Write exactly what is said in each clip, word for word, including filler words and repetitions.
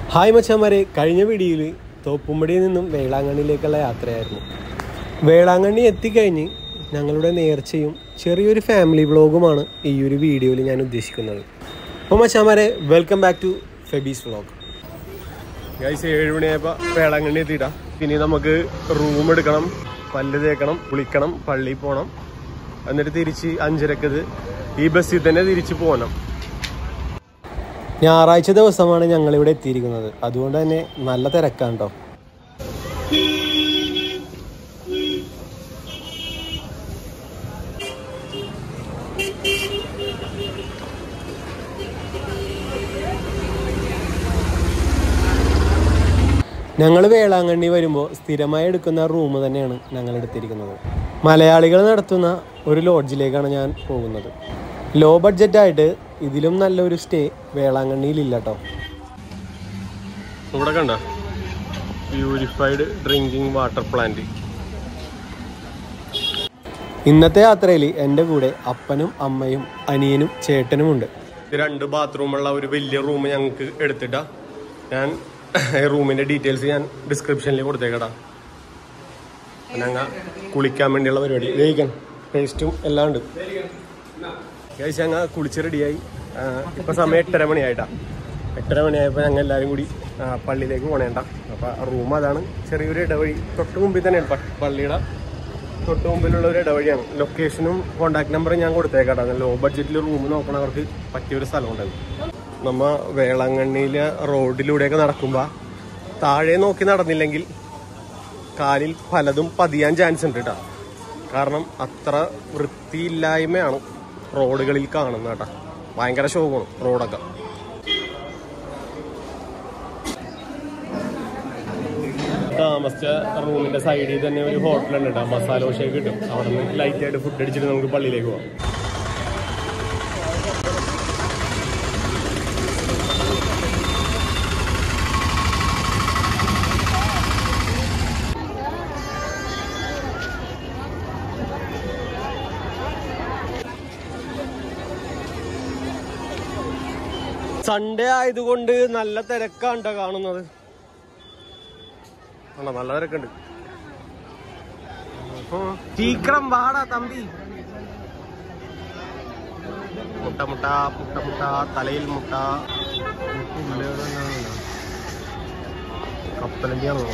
Hi മച്ചാന്മാരെ, കഴിഞ്ഞ വീഡിയോയിൽ തോപ്പുംപടിയിൽ നിന്നും വേളാങ്കണ്ണിയിലേക്കുള്ള യാത്രയായിരുന്നു. വേളാങ്കണ്ണി എത്തിക്കഴിഞ്ഞ് ഞങ്ങളുടെ നേർച്ചയും ചെറിയൊരു ഫാമിലി വ്ളോഗുമാണ് ഈ ഒരു വീഡിയോയിൽ ഞാൻ ഉദ്ദേശിക്കുന്നത്. അപ്പോൾ മച്ചാന്മാരെ, welcome back to Febi's vlog. Guys, ഏഴ് മണിയായപ്പോൾ വേളാങ്കണ്ണി എത്തിയിട്ടാ. പിന്നെ നമുക്ക് റൂം എടുക്കണം, പല്ല് തേക്കണം, കുളിക്കണം, പള്ളിയിൽ പോകണം. എന്നിട്ട് തിരിച്ച് അഞ്ചരക്കത് ഈ ബസ്സിൽ തന്നെ തിരിച്ച് പോകണം. ഞായറാഴ്ച ദിവസമാണ് ഞങ്ങളിവിടെ എത്തിയിരിക്കുന്നത്. അതുകൊണ്ട് തന്നെ നല്ല തിരക്കാണ് കേട്ടോ. ഞങ്ങൾ വേളാങ്കണ്ണി വരുമ്പോൾ സ്ഥിരമായി എടുക്കുന്ന റൂം തന്നെയാണ് ഞങ്ങൾ എടുത്തിരിക്കുന്നത്. മലയാളികൾ നടത്തുന്ന ഒരു ലോഡ്ജിലേക്കാണ് ഞാൻ പോകുന്നത്. ലോ ബഡ്ജറ്റായിട്ട് ഇതിലും നല്ലൊരു സ്റ്റേ വേളാങ്കണ്ണിയിലില്ല കേട്ടോ. ഇവിടെ കണ്ട പ്യൂരിഫൈഡ് ഡ്രിങ്കിങ് വാട്ടർ പ്ലാന്റ്. ഇന്നത്തെ യാത്രയിൽ എൻ്റെ കൂടെ അപ്പനും അമ്മയും അനിയനും ചേട്ടനുമുണ്ട്. രണ്ട് ബാത്റൂമുള്ള ഒരു വലിയ റൂം ഞങ്ങൾക്ക് എടുത്തിട്ടാ. ഞാൻ റൂമിൻ്റെ ഡീറ്റെയിൽസ് ഞാൻ ഡിസ്ക്രിപ്ഷനിൽ കൊടുത്തേക്കടാ. ഞങ്ങൾ കുളിക്കാൻ വേണ്ടിയുള്ള പരിപാടി, വേഗം ടേസ്റ്റും എല്ലാം ഉണ്ട്. കഴിച്ച് ഞങ്ങൾ കുളിച്ച് റെഡിയായി. ഇപ്പം സമയം എട്ടര മണിയായിട്ടാ. എട്ടര മണിയായപ്പോൾ ഞങ്ങൾ എല്ലാവരും കൂടി പള്ളിയിലേക്ക് പോകണേണ്ട. അപ്പോൾ റൂം അതാണ്, ചെറിയൊരു ഇടവഴി തൊട്ട് മുമ്പിൽ തന്നെയാണ്. പള്ളിയുടെ തൊട്ട് മുമ്പിലുള്ള ഒരു ഇടവഴിയാണ്. ലൊക്കേഷനും കോൺടാക്ട് നമ്പറും ഞാൻ കൊടുത്തേക്കാട്ടാ. ലോ ബഡ്ജറ്റിൽ റൂം നോക്കണവർക്ക് പറ്റിയൊരു സ്ഥലമുണ്ടാകും. നമ്മൾ വേളാങ്കണ്ണിയിലെ റോഡിലൂടെയൊക്കെ നടക്കുമ്പോൾ താഴെ നോക്കി നടന്നില്ലെങ്കിൽ കാലിൽ പലതും പതിയാൻ ചാൻസ് ഉണ്ട് കേട്ടോ. കാരണം അത്ര വൃത്തിയില്ലായ്മയാണ് റോഡുകളിൽ കാണുന്നത് കേട്ടോ. ഭയങ്കര ശോകമാണ് റോഡൊക്കെ. താമസിച്ച റൂമിന്റെ സൈഡിൽ തന്നെ ഒരു ഹോട്ടലുണ്ട് കേട്ടോ. മസാല ദോശയൊക്കെ കിട്ടും. അവിടെ നിന്ന് ലൈറ്റായിട്ട് ഫുഡ് അടിച്ചിട്ട് നമുക്ക് പള്ളിയിലേക്ക് പോകാം. സൺഡേ ആയതുകൊണ്ട് നല്ല തിരക്കാണ് കാണുന്നത്. ആണോ, നല്ല തിരക്കുണ്ട്. ചീക്രം വാടാ തമ്പി. മുട്ട മുട്ട മുട്ട മുട്ട തലയിൽ മുട്ട. കപ്പലണ്ടിയാണോ?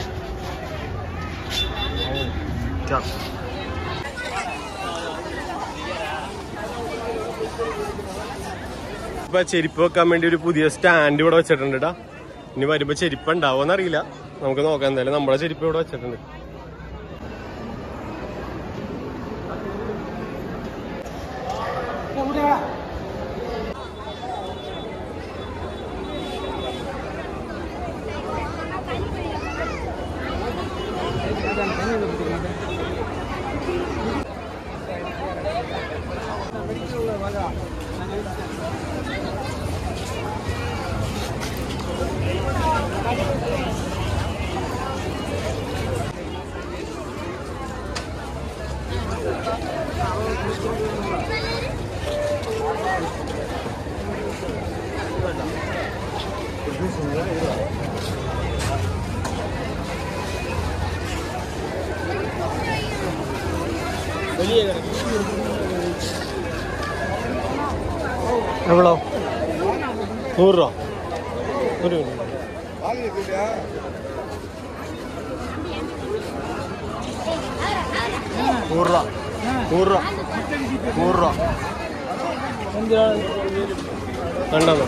ഇപ്പൊ ചെരുപ്പ് വെക്കാൻ വേണ്ടി ഒരു പുതിയ സ്റ്റാൻഡ് ഇവിടെ വെച്ചിട്ടുണ്ട് കേട്ടാ. ഇനി വരുമ്പോ ചെരുപ്പ് ഉണ്ടാവോന്ന് അറിയില്ല, നമുക്ക് നോക്കാം. എന്തായാലും നമ്മളെ ചെരുപ്പ് ഇവിടെ വെച്ചിട്ടുണ്ട്. എവ്വളോ? നൂറ് രൂപ ഒരു നൂറ് രൂപ നൂറ് രൂപ നൂറ് രൂപ കണ്ടോ?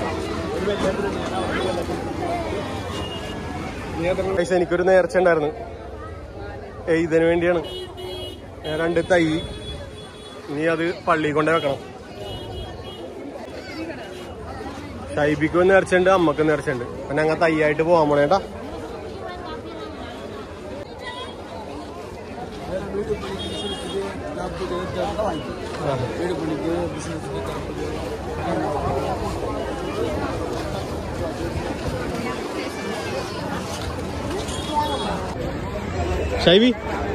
എനിക്കൊരു നേർച്ച ഉണ്ടായിരുന്നു. ഇതിനു വേണ്ടിയാണ്. രണ്ട് തൈ ഇനി അത് പള്ളിയിൽ കൊണ്ടേ വെക്കണം. ഷൈബിക്കും നേർച്ചയുണ്ട്, അമ്മക്കും നേർച്ചയുണ്ട്. അപ്പൊ ഞങ്ങൾ തയ്യായിട്ട് പോകാൻ പോണേട്ടാ. ഷൈബി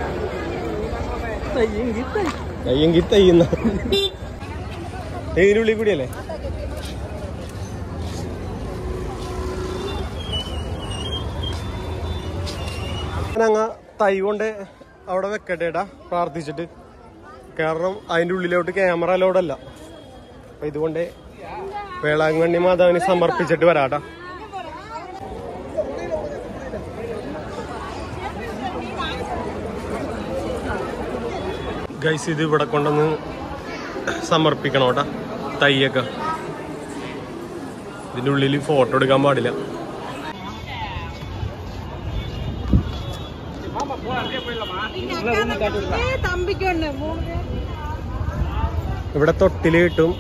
തയ്യെങ്കിൽ തയ്യുന്ന ഇതിനുള്ളിൽ കൂടിയല്ലേ? ഞങ്ങ തൈ കൊണ്ട് അവിടെ വെക്കട്ടേട്ടാ പ്രാർത്ഥിച്ചിട്ട്. കാരണം അതിൻ്റെ ഉള്ളിലോട്ട് ക്യാമറ അലോഡല്ല. അപ്പൊ ഇതുകൊണ്ട് വേളാങ്കണ്ണി മാതാവിന് സമർപ്പിച്ചിട്ട് വരാട്ടാ. ഗൈസ് ഇത് ഇവിടെ കൊണ്ടൊന്ന് സമർപ്പിക്കണോട്ടാ തൈയൊക്കെ. ഇതിൻ്റെ ഉള്ളിൽ ഫോട്ടോ എടുക്കാൻ പാടില്ല. ഇവിടെ തൊട്ടില് കിട്ടും,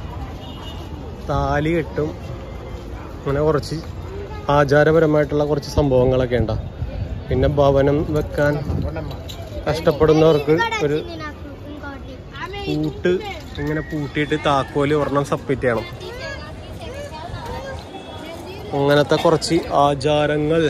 താലി കിട്ടും, അങ്ങനെ കുറച്ച് ആചാരപരമായിട്ടുള്ള കുറച്ച് സംഭവങ്ങളൊക്കെ ഉണ്ടാ. പിന്നെ ഭവനം വെക്കാൻ കഷ്ടപ്പെടുന്നവർക്ക് ഒരു പൂട്ട് ഇങ്ങനെ പൂട്ടിയിട്ട് താക്കോല് ഒരെണ്ണം സബ്മിറ്റ് ചെയ്യണം. അങ്ങനത്തെ കുറച്ച് ആചാരങ്ങൾ.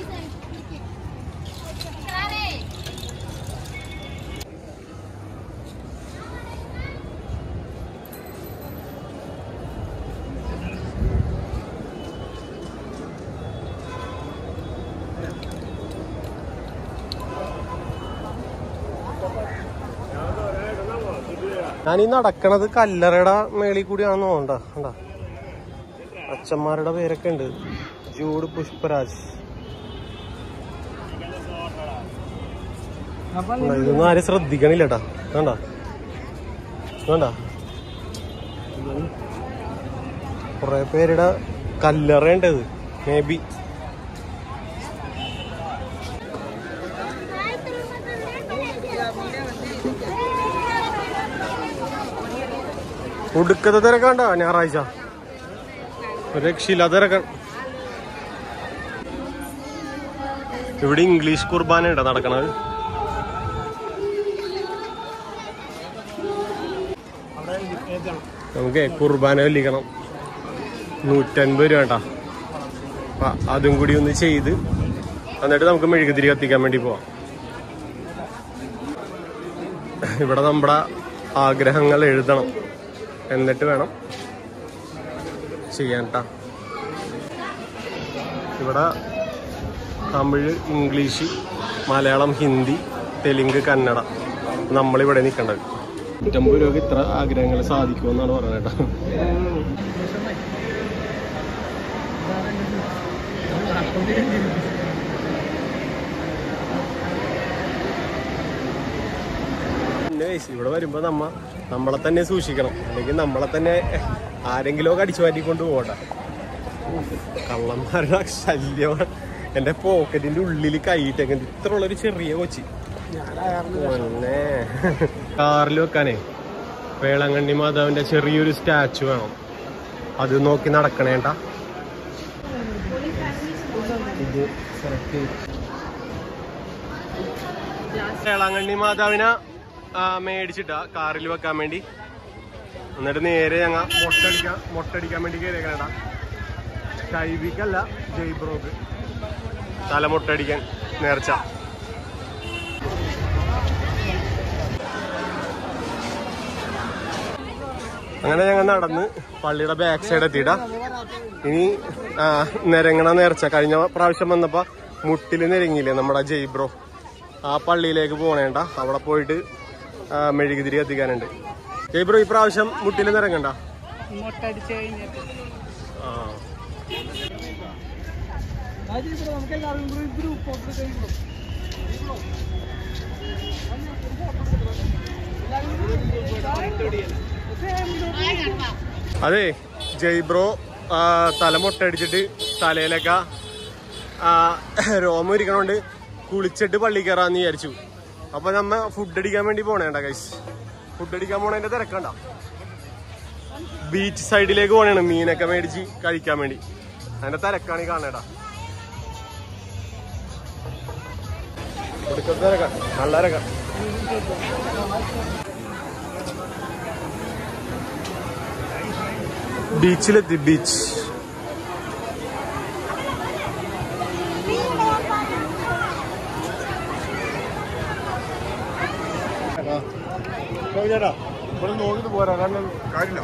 ഞാനീ നടക്കണത് കല്ലറയുടെ മേളിൽ കൂടിയാണെന്ന് തോന്നണ്ട. കണ്ടാ അച്ഛന്മാരുടെ പേരൊക്കെ ഉണ്ട്. ജൂഡ് പുഷ്പരാജ്. ഇതൊന്നും ആരും ശ്രദ്ധിക്കണില്ലട്ടാ. വേണ്ട വേണ്ട കുറെ പേരുടെ കല്ലറയുണ്ടത്. മേ ബി ഒടുക്കത്തെ തിരക്കണ്ട ഞായറാഴ്ച രക്ഷയില്ലാത്ത തിരക്കാൻ. ഇവിടെ ഇംഗ്ലീഷ് കുർബാന ഉണ്ടോ നടക്കണത്? നമുക്ക് കുർബാന വലിക്കണം. നൂറ്റൻപത് രൂപ കേട്ടാ. അപ്പൊ അതും കൂടി ഒന്ന് ചെയ്ത് എന്നിട്ട് നമുക്ക് മെഴുകുതിരി കത്തിക്കാൻ വേണ്ടി പോവാം. ഇവിടെ നമ്മുടെ ആഗ്രഹങ്ങൾ എഴുതണം, എന്നിട്ട് വേണം ചെയ്യാൻ ട്ടാ. ഇവിടെ തമിഴ്, ഇംഗ്ലീഷ്, മലയാളം, ഹിന്ദി, തെലുങ്ക്, കന്നഡ. നമ്മളിവിടെ നിൽക്കേണ്ടത്. നൂറ്റമ്പത് രൂപ ഇത്ര ആഗ്രഹങ്ങൾ സാധിക്കുമെന്നാണ് പറഞ്ഞേട്ടാ. ഇവിടെ വരുമ്പോ നമ്മ നമ്മളെ തന്നെ സൂക്ഷിക്കണം, അല്ലെങ്കിൽ നമ്മളെ തന്നെ ആരെങ്കിലും ഒക്കെ അടിച്ചു മാറ്റിക്കൊണ്ട് പോകണ്ട. കള്ളന്മാരുടെ ശല്യമാണ്. എന്റെ പോക്കറ്റിന്റെ ഉള്ളിൽ കൈയിട്ടേക്ക ഇത്ര ഉള്ളൊരു ചെറിയ കൊച്ചി. പിന്നെ കാറിൽ വെക്കാനേ വേളാങ്കണ്ണി മാതാവിന്റെ ചെറിയൊരു സ്റ്റാച്ചു വേണം. അത് നോക്കി നടക്കണേണ്ട. ഇത് വേളാങ്കണ്ണി മാതാവിനെ മേടിച്ചിട്ടാ കാറിൽ വെക്കാൻ വേണ്ടി. എന്നിട്ട് നേരെ ഞങ്ങ മൊട്ടടിക്കാൻ മൊട്ടടിക്കാൻ വേണ്ടി കയറിയേക്കണേടാ. കൈവിക്കല്ല, ജയ്ബ്രോക്ക് തല മൊട്ടടിക്കാൻ നേർച്ച. അങ്ങനെ ഞങ്ങൾ നടന്ന് പള്ളിയുടെ ബാക്ക് സൈഡ് എത്തിയിട്ടാ. ഇനി നിരങ്ങണ നേർച്ച കഴിഞ്ഞ പ്രാവശ്യം വന്നപ്പോ മുട്ടില് നിരങ്ങിയില്ലേ നമ്മുടെ ജയ്ബ്രോ, ആ പള്ളിയിലേക്ക് പോണേണ്ട. അവിടെ പോയിട്ട് മെഴുകുതിരി കത്തിക്കാനുണ്ട്. ജയ്ബ്രോ ഈ പ്രാവശ്യം മുട്ടില് നിരങ്ങണ്ട. ആ അതെ, ജയ്ബ്രോ തല മൊട്ടടിച്ചിട്ട് തലയിലൊക്കെ രോമം ഇരിക്കണോണ്ട് കുളിച്ചിട്ട് പള്ളി കയറാന്ന് വിചാരിച്ചു. അപ്പൊ നമ്മ ഫുഡ് അടിക്കാൻ വേണ്ടി പോണേണ്ട ഗൈസ്. ഫുഡ് അടിക്കാൻ പോണേന്റെ തിരക്കണ്ട. ബീച്ച് സൈഡിലേക്ക് പോണേണ് മീനൊക്കെ മേടിച്ച് കഴിക്കാൻ വേണ്ടി. അതിന്റെ തിരക്കാണ് ഈ കാണേടാ. തിരക്ക നല്ല തിരക്ക. ബീച്ചിലെത്തി. ബീച്ച് നോക്കിട്ട് പോരാ, കാരണം കാര്യമില്ല.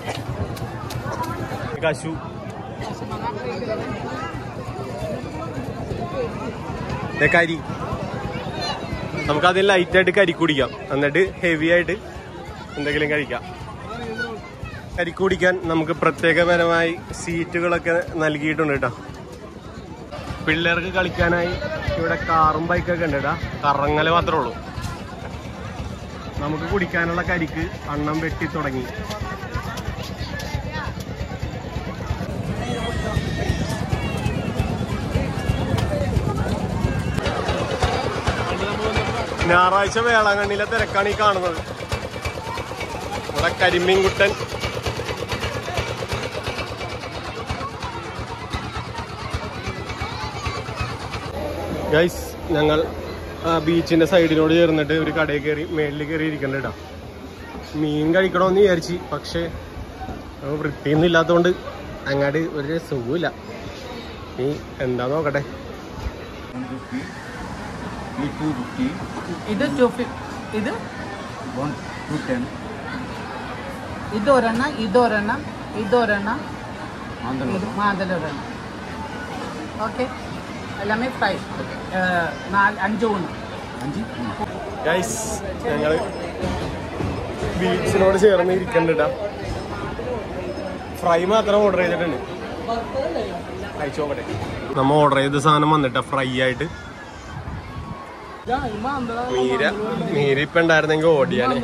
കശു കരി നമുക്ക് അതിൽ ലൈറ്റായിട്ട് കരിക്ക് കുടിക്കാം, എന്നിട്ട് ഹെവി ആയിട്ട് എന്തെങ്കിലും കഴിക്കാം. കരിക്ക് കുടിക്കാൻ നമുക്ക് പ്രത്യേകപരമായി സീറ്റുകളൊക്കെ നൽകിയിട്ടുണ്ട് കേട്ടോ. പിള്ളേർക്ക് കളിക്കാനായി ഇവിടെ കാറും ബൈക്കൊക്കെ ഉണ്ട് കേട്ടോ. കറങ്ങല് മാത്രമേ ഉള്ളൂ. നമുക്ക് കുടിക്കാനുള്ള കരിക്ക് അണ്ണം വെട്ടി തുടങ്ങി. ഞായറാഴ്ച വേളാങ്കണ്ണിയിലെ തിരക്കാണ് ഈ കാണുന്നത്. ഇവിടെ കരിമീൻകുട്ടൻ, ഗൈസ് ഞങ്ങൾ ബീച്ചിന്റെ സൈഡിനോട് ചേർന്നിട്ട് ഒരു കടയിൽ കയറി മേളിൽ കയറി ഇരിക്കണ്ട കേട്ടോ. മീൻ കഴിക്കണമെന്ന് വിചാരിച്ച്, പക്ഷെ വൃത്തിയൊന്നും ഇല്ലാത്തതുകൊണ്ട് അങ്ങാട് ഒരു സുഖമില്ല. നീ എന്താ നോക്കട്ടെ. ഇത് ഇത് ഇതൊരെണ്ണം ഇതൊരെണ്ണം ഇതൊരെണ്ണം മാതലൊരെണ്ണം. Okay, എല്ലാമേ fry. നാല് അഞ്ച് ഊണ് അഞ്ച്. ഗൈസ് ഞങ്ങള് ബീച്ചിനോട് ചേർന്ന് ഇരിക്കണ്ട. ഫ്രൈ മാത്രം ഓർഡർ ചെയ്തിട്ടുണ്ട്. കഴിച്ചു നോക്കട്ടെ. നമ്മ ഓർഡർ ചെയ്ത സാധനം വന്നിട്ടാ ഫ്രൈ ആയിട്ട്. മീര മീര ഇപ്പൊ ഉണ്ടായിരുന്നെങ്കിൽ ഓടിയാണ്.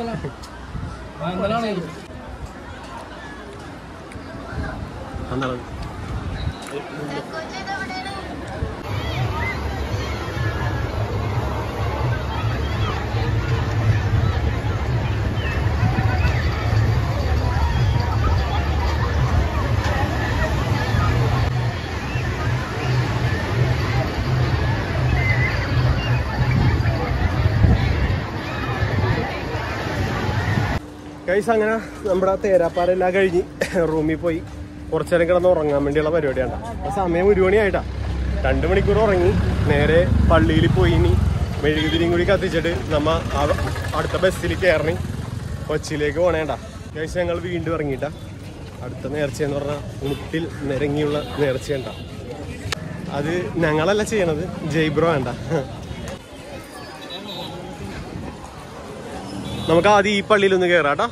ഗൈസ് അങ്ങനെ നമ്മുടെ തേരാപ്പാരെല്ലാം കഴിഞ്ഞ് റൂമിൽ പോയി കുറച്ചേരം കിടന്ന് ഉറങ്ങാൻ വേണ്ടിയുള്ള പരിപാടിയാണ്. ആ സമയം ഒരു മണിയായിട്ടാ. രണ്ട് മണിക്കൂർ ഉറങ്ങി നേരെ പള്ളിയിൽ പോയി. ഇനി മെഴുകുതിരിയും കൂടി കത്തിച്ചിട്ട് നമ്മ അടുത്ത ബസ്സിൽ കയറണി കൊച്ചിയിലേക്ക് പോണേണ്ട. ഗൈസ് ഞങ്ങൾ വീണ്ടും ഇറങ്ങിയിട്ടാ. അടുത്ത നേർച്ചയെന്ന് പറഞ്ഞാൽ മുട്ടിൽ നിരങ്ങിയുള്ള നേർച്ചയുണ്ട. അത് ഞങ്ങളല്ല ചെയ്യണത്, ജയ്ബ്രോ വേണ്ട. നമുക്ക് ആദ്യം ഈ പള്ളിയിലൊന്ന് കയറാട്ടാ.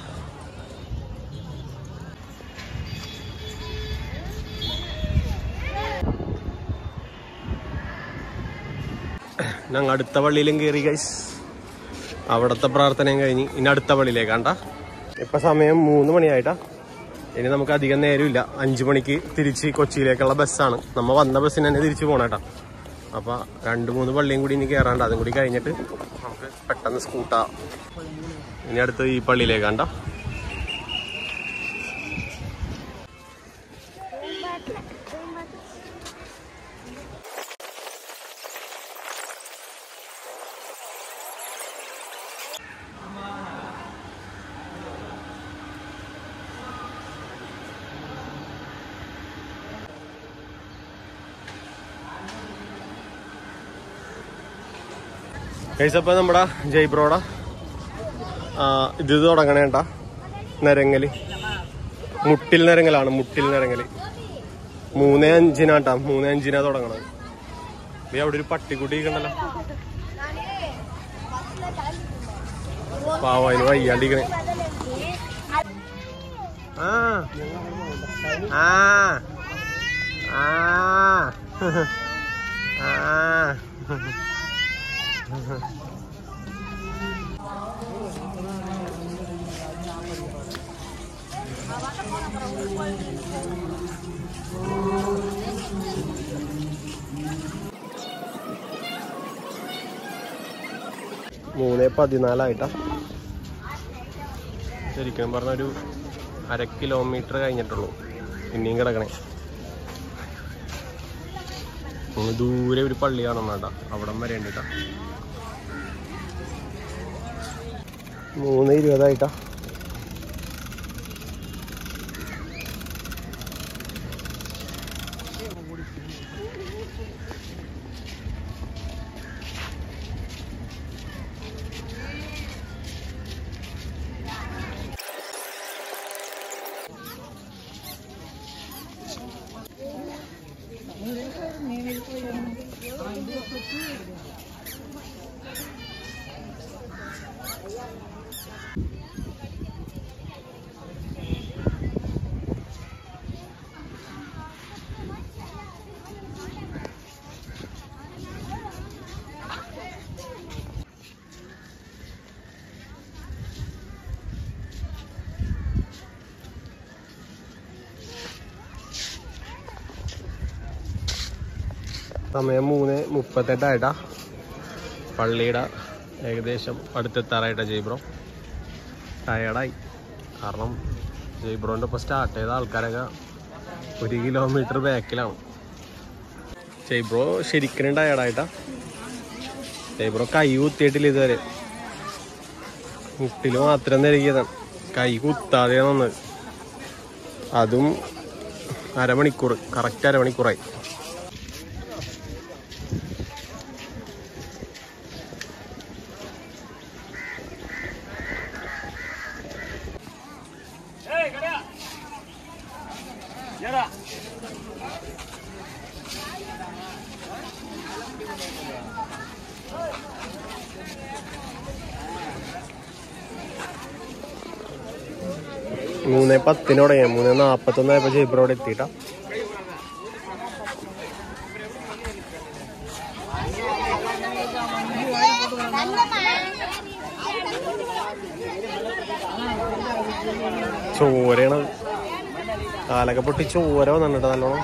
ഞങ്ങൾ അടുത്ത പള്ളിയിലും കയറി ഗൈസ്. അവിടുത്തെ പ്രാർത്ഥനയും കഴിഞ്ഞ് ഇനി അടുത്ത പള്ളിയിലേക്കാണ്ട. ഇപ്പൊ സമയം മൂന്ന് മണിയായിട്ടാ. ഇനി നമുക്ക് അധികം നേരമില്ല. അഞ്ചു മണിക്ക് തിരിച്ച് കൊച്ചിയിലേക്കുള്ള ബസ്സാണ്. നമ്മ വന്ന ബസ്സിന് തന്നെ തിരിച്ചു പോണേട്ടാ. അപ്പൊ രണ്ട് മൂന്ന് പള്ളിയും കൂടി ഇനി കയറാണ്ട്. അതും കൂടി കഴിഞ്ഞിട്ട് നമുക്ക് പെട്ടെന്ന് സ്കൂട്ടാ. ഇനി അടുത്ത് ഈ പള്ളിയിലേക്കാണ്ട. കഴിച്ചപ്പോ നമ്മുടെ ജയ്ബ്രോട ഇത് തുടങ്ങണേണ്ട നിരങ്ങല്. മുട്ടിൽ നിരങ്ങലാണ്. മുട്ടിൽ നിരങ്ങല് മൂന്നേ അഞ്ചിനാട്ടാ. മൂന്നേ അഞ്ചിനാ തുടങ്ങണത്. നീ അവിടെ ഒരു പട്ടിക്കുട്ടി കണ്ടല്ലോ. പാവ അതിന് വയ്യാണ്ടിരിക്കണേ. ആ ആ ആ ആ മൂന്ന് പതിനാലായിട്ടാ. ശരിക്കും പറഞ്ഞൊരു അര കിലോമീറ്റർ കഴിഞ്ഞിട്ടുള്ളൂ. പിന്നെയും കിടക്കണേ. ദൂരെ ഒരു പള്ളി കാണാൻ വേണ്ട, അവിടം വരെ ഉണ്ട് കേട്ടാ. മൂന്ന് ഇരുപതായിട്ടാ. സമയം മൂന്ന് മുപ്പത്തെട്ടായിട്ടാ. പള്ളിയുടെ ഏകദേശം അടുത്തെത്താറായിട്ടാ ജയ്ബ്രോ. ടയർഡായി, കാരണം ജയ്ബ്രോൻ്റെ ഇപ്പോൾ സ്റ്റാർട്ട് ചെയ്ത ആൾക്കാരൊക്കെ ഒരു കിലോമീറ്റർ ബാക്കിലാണ്. ജയ്ബ്രോ ശരിക്കും ടയർഡായിട്ടാ. ജയ്ബ്രോ കൈ കുത്തിയിട്ടില്ല ഇതുവരെ, മുട്ടിൽ മാത്രം നിരകിയതാണ്, കൈ കുത്താതെയാണ് വന്നത്. അതും അരമണിക്കൂർ, കറക്റ്റ് അരമണിക്കൂറായി. മൂന്ന് പത്തിനോടെ മൂന്ന് നാപ്പത്തൊന്നായപ്പോ ജയ്ബ്രോടെ എത്തിയിട്ടാ. ചോരയാണ്, കാലൊക്കെ പൊട്ടി ചോര വന്നിട്ട് നല്ലോണം.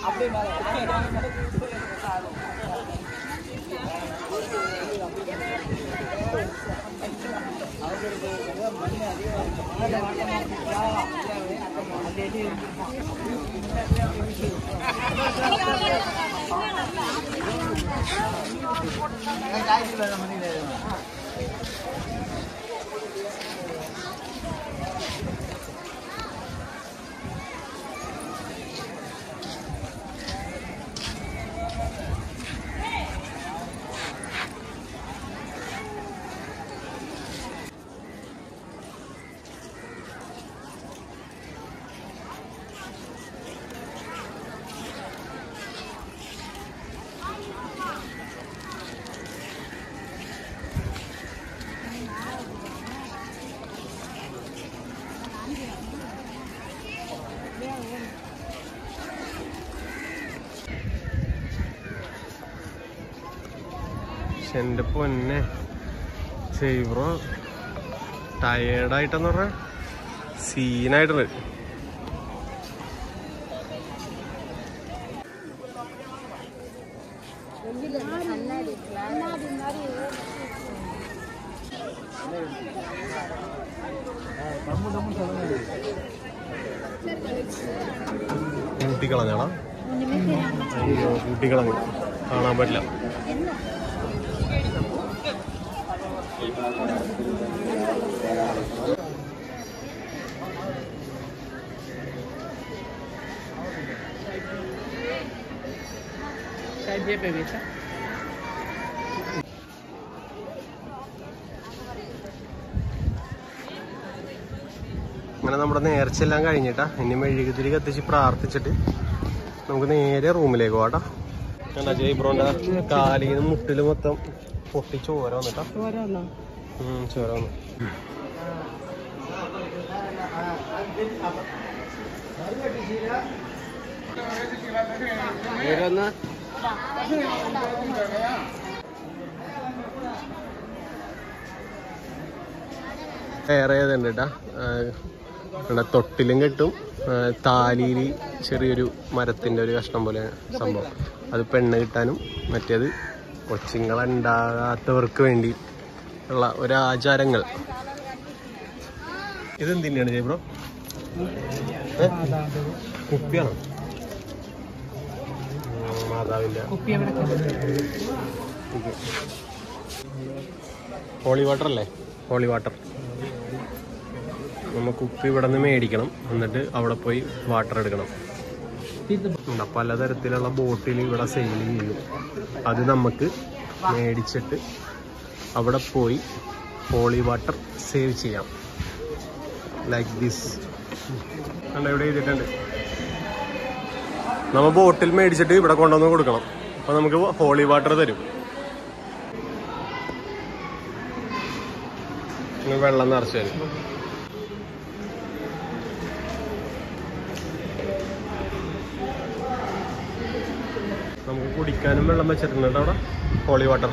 എൻ്റെ പൊന്നെ ജയ്ബ്രോ ടയേർഡായിട്ടെന്ന് പറഞ്ഞാൽ സീനായിട്ടുണ്ട്. കൂട്ടിക്കളഞ്ഞാടാ, അയ്യോ കൂട്ടിക്കളഞ്ഞു, കാണാൻ പറ്റില്ല. അങ്ങനെ നമ്മുടെ നേർച്ചെല്ലാം കഴിഞ്ഞിട്ടാ. ഇനി മെഴുകുതിരി കത്തിച്ച് പ്രാർത്ഥിച്ചിട്ട് നമുക്ക് നേരെ റൂമിലേക്ക് പോകാട്ടാ. എന്താ ജയ്ബ്രോന്റെ കാലിന് മുട്ടില് മൊത്തം പൊട്ടി ചോര വന്നിട്ടാ. ചോര വന്നു. വേറെ ഏതുണ്ട് കേട്ടാ. തൊട്ടിലും കെട്ടും, താലിയിൽ ചെറിയൊരു മരത്തിന്റെ ഒരു കഷ്ണം പോലെ സംഭവം. അത് പെണ്ണ് കിട്ടാനും മറ്റേത് കൊച്ചുങ്ങളുണ്ടാകാത്തവർക്ക് വേണ്ടി ഉള്ള ഒരാചാരങ്ങൾ. ഇതെന്തിനാണ് ജയ്ബ്രോ? കുപ്പിയാണോ? മാതാവിന്റെ ഹോളി വാട്ടർ അല്ലേ? Holy water. നമുക്ക് കുപ്പി ഇവിടെ നിന്ന് മേടിക്കണം, എന്നിട്ട് അവിടെ പോയി വാട്ടർ എടുക്കണം. പലതരത്തിലുള്ള ബോട്ടിൽ ഇവിടെ സെയിൽ ചെയ്യും. അത് നമുക്ക് മേടിച്ചിട്ട് അവിടെ പോയി ഹോളി വാട്ടർ സേവ് ചെയ്യാം. Like this. കണ്ട ഇവിടെ എഴുതിയിട്ടുണ്ട്. നമ്മൾ ബോട്ടിൽ മേടിച്ചിട്ട് ഇവിടെ കൊണ്ടുവന്ന് കൊടുക്കണം. അപ്പൊ നമുക്ക് ഹോളി വാട്ടർ തരും. വെള്ളം നിറച്ചു തരും. നമുക്ക് കുടിക്കാനും വെള്ളം വെച്ചിട്ടുണ്ട് കേട്ടോ അവിടെ, ഹോളി വാട്ടർ.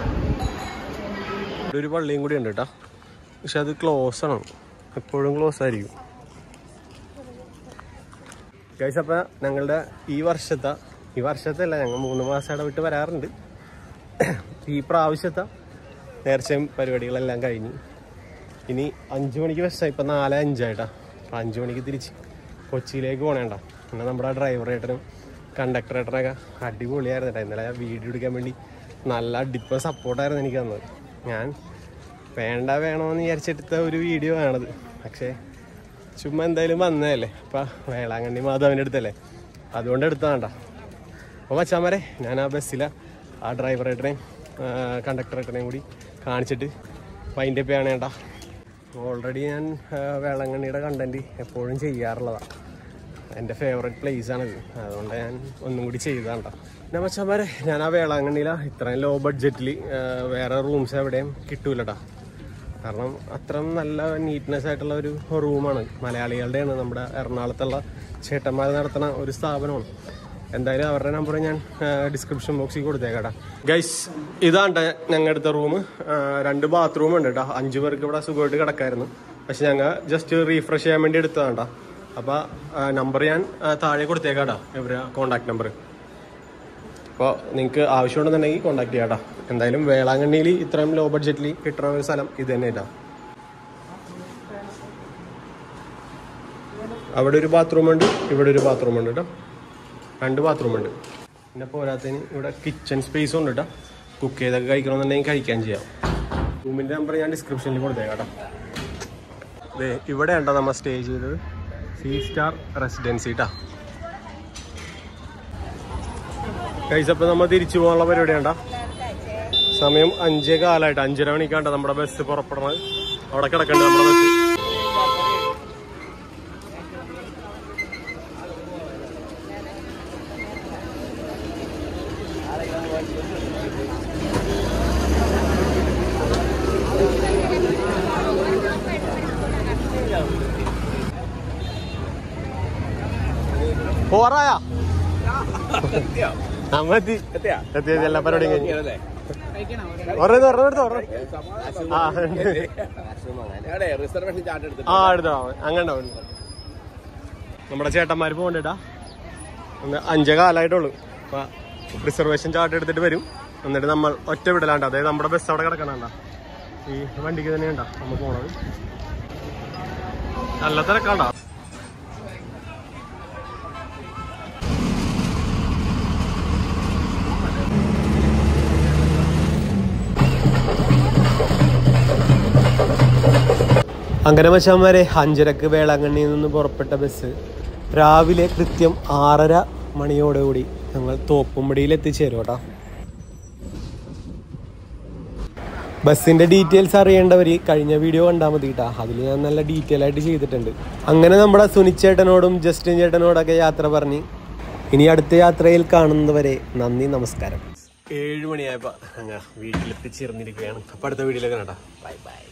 ഇവിടെ ഒരു പള്ളിയും കൂടി ഉണ്ട് കേട്ടോ, പക്ഷെ അത് ക്ലോസ് ആണ്, എപ്പോഴും ക്ലോസ് ആയിരിക്കും. ഗൈസ്, അപ്പം ഞങ്ങളുടെ ഈ വർഷത്തെ ഈ വർഷത്തെ അല്ല, ഞങ്ങൾ മൂന്ന് മാസം ഇടവിട്ട് വരാറുണ്ട്. ഈ പ്രാവശ്യത്തെ നേർച്ചയും പരിപാടികളെല്ലാം കഴിഞ്ഞ് ഇനി അഞ്ചു മണിക്ക് ബസ്സായി. ഇപ്പം നാല് അഞ്ചായിട്ടാ. അപ്പം അഞ്ചു മണിക്ക് തിരിച്ച് കൊച്ചിയിലേക്ക് പോകണേണ്ട. പിന്നെ നമ്മുടെ ഡ്രൈവറേട്ടനും കണ്ടക്ടറേട്ടനൊക്കെ അടിപൊളിയായിരുന്നു കേട്ടോ. ഇന്നലെ വീഡിയോ എടുക്കാൻ വേണ്ടി നല്ല അടിപ്പ സപ്പോർട്ടായിരുന്നു എനിക്ക് തന്നത്. ഞാൻ വേണ്ട വേണമെന്ന് വിചാരിച്ചെടുത്ത ഒരു വീഡിയോ ആണത്. പക്ഷേ ചുമ്മാ എന്തായാലും വന്നതല്ലേ, അപ്പം വേളാങ്കണ്ണി മാധവൻ്റെ അടുത്തല്ലേ, അതുകൊണ്ട് എടുത്തതാണ്ട. അപ്പോൾ മച്ചാമാരെ ഞാൻ ആ ബസ്സിലെ ആ ഡ്രൈവറേട്ടനെയും കണ്ടക്ടറേട്ടനെയും കൂടി കാണിച്ചിട്ട് വൈൻഡ് അപ്പ് ചെയ്യണേണ്ട. ഓൾറെഡി ഞാൻ വേളാങ്കണ്ണിയുടെ കണ്ടൻറ്റ് എപ്പോഴും ചെയ്യാറുള്ളതാണ്. എൻ്റെ ഫേവറേറ്റ് പ്ലേസാണിത്. അതുകൊണ്ട് ഞാൻ ഒന്നും കൂടി ചെയ്താണ്ട. പിന്നെ മച്ചാമാരെ ഞാൻ ആ വേളാങ്കണ്ണിയിലാണ് ഇത്രയും ലോ ബഡ്ജറ്റിൽ വേറെ റൂംസ് എവിടെയും കിട്ടൂലട്ടാ. കാരണം അത്രയും നല്ല നീറ്റ്നെസ് ആയിട്ടുള്ള ഒരു റൂമാണ്. മലയാളികളുടെയാണ്, നമ്മുടെ എറണാകുളത്തുള്ള ചേട്ടന്മാർ നടത്തുന്ന ഒരു സ്ഥാപനമാണ്. എന്തായാലും അവരുടെ നമ്പർ ഞാൻ ഡിസ്ക്രിപ്ഷൻ ബോക്സിൽ കൊടുത്തേക്കാട്ടാ. ഗൈസ് ഇതാണ്ട് ഞങ്ങളുടെ അടുത്ത റൂം. രണ്ട് ബാത്റൂം ഉണ്ട് കേട്ടോ. അഞ്ചു പേർക്ക് ഇവിടെ സുഖമായിട്ട് കിടക്കായിരുന്നു. പക്ഷെ ഞങ്ങൾ ജസ്റ്റ് റീഫ്രഷ് ചെയ്യാൻ വേണ്ടി എടുത്തതാണ്ടാ. അപ്പോൾ നമ്പർ ഞാൻ താഴെ കൊടുത്തേക്കാട്ടാ, ഇവരെ കോണ്ടാക്ട് നമ്പർ. അപ്പോൾ നിങ്ങൾക്ക് ആവശ്യമുണ്ടെന്നുണ്ടെങ്കിൽ കോണ്ടാക്ട് ചെയ്യാട്ടാ. എന്തായാലും വേളാങ്കണ്ണിയിൽ ഇത്രയും ലോ ബഡ്ജറ്റിൽ കിട്ടുന്ന ഒരു സ്ഥലം ഇത് തന്നെ കേട്ടോ. അവിടെ ഒരു ബാത്റൂം ഉണ്ട്, ഇവിടെ ഒരു ബാത്റൂം ഉണ്ട് കേട്ടോ. രണ്ട് ബാത്റൂം ഉണ്ട്. പിന്നെ പോരാത്തതിന് ഇവിടെ കിച്ചൺ സ്പേസും ഉണ്ട് കേട്ടോ. കുക്ക് ചെയ്തൊക്കെ കഴിക്കണമെന്നുണ്ടെങ്കിൽ കഴിക്കാൻ ചെയ്യാം. റൂമിൻ്റെ നമ്പർ ഞാൻ ഡിസ്ക്രിപ്ഷനിൽ കൊടുത്തേക്കാം കേട്ടോ. അതെ, ഇവിടെ ഉണ്ടോ നമ്മൾ സ്റ്റേ ചെയ്തത്, സി സ്റ്റാർ റെസിഡൻസി കേട്ടോ. കഴിച്ചപ്പോൾ നമ്മൾ തിരിച്ചു പോകാനുള്ള പരിപാടി ഉണ്ടോ. സമയം അഞ്ചേ കാലമായിട്ട്, അഞ്ചര മണിക്കാണ്ട നമ്മുടെ ബസ് പുറപ്പെടുന്നത്. അവിടെ കിടക്കണ്ട നമ്മുടെ ബസ്. പോറായാ മതി എത്തിയ എല്ലാ പരിപാടിയും കഴിഞ്ഞു. ആ എടുത്തോ അങ്ങനെ. നമ്മുടെ ചേട്ടന്മാർ പോകണ്ടേട്ടാ. ഒന്ന് അഞ്ചേ കാലമായിട്ടുള്ളൂ. അപ്പൊ റിസർവേഷൻ ചാർട്ട് എടുത്തിട്ട് വരും. എന്നിട്ട് നമ്മൾ ഒറ്റ വിടലാണ്ട. അതായത് നമ്മുടെ ബസ് അവിടെ കിടക്കണണ്ട. ഈ വണ്ടിക്ക് തന്നെയുണ്ടാ നമ്മൾ പോണത്. നല്ല തിരക്കാണ്ടാ. അങ്ങനെ മച്ചാന്മാരെ അഞ്ചരക്ക് വേളാങ്കണ്ണിയിൽ നിന്ന് പുറപ്പെട്ട ബസ് രാവിലെ കൃത്യം ആറര മണിയോടുകൂടി ഞങ്ങൾ തോപ്പുംപടിയിൽ എത്തിച്ചേരും കേട്ടോ. ബസ്സിൻ്റെ ഡീറ്റെയിൽസ് അറിയേണ്ടവർ കഴിഞ്ഞ വീഡിയോ കണ്ടാൽ മതി കേട്ടോ. അതിൽ ഞാൻ നല്ല ഡീറ്റെയിൽ ആയിട്ട് ചെയ്തിട്ടുണ്ട്. അങ്ങനെ നമ്മുടെ സുനിച്ചേട്ടനോടും ജസ്റ്റിൻ ചേട്ടനോടൊക്കെ യാത്ര പറഞ്ഞ് ഇനി അടുത്ത യാത്രയിൽ കാണുന്നവരെ നന്ദി, നമസ്കാരം. ഏഴ് മണിയായപ്പോൾ ഞങ്ങൾ വീട്ടിലെത്തിച്ചേർന്നിരിക്കുകയാണ്. അപ്പോൾ അടുത്ത വീഡിയോയിലേക്ക് കേട്ടോ. Bye by.